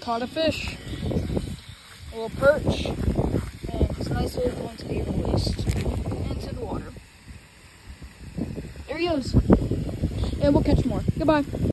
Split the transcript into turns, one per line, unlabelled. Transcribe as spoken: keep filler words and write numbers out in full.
caught a fish, a little perch, and it's nicely going to be released into the water. There he goes. And we'll catch more. Goodbye.